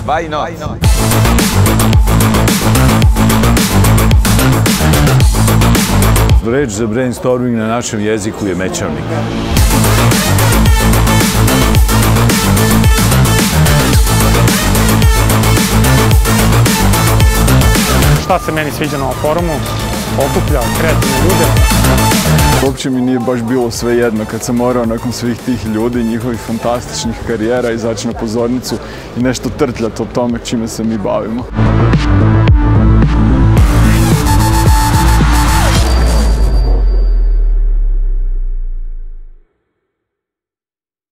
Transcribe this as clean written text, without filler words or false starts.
Why not? Reč za brainstorming na našem jeziku je mećavnik. Šta se meni sviđa na ovom forumu? Okuplja kreativne ljude. Uopće mi nije baš bilo sve jedno kad sam morao nakon svih tih ljudi, njihovih fantastičnih karijera, izaći na pozornicu i nešto trtljati o tome čime se mi bavimo.